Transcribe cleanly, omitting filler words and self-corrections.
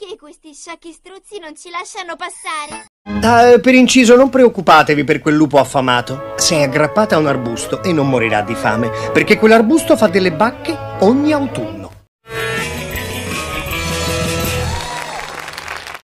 Sì, questi sciacchi struzzi non ci lasciano passare. Per inciso, non preoccupatevi per quel lupo affamato. Sei aggrappata a un arbusto e non morirà di fame, perché quell'arbusto fa delle bacche ogni autunno.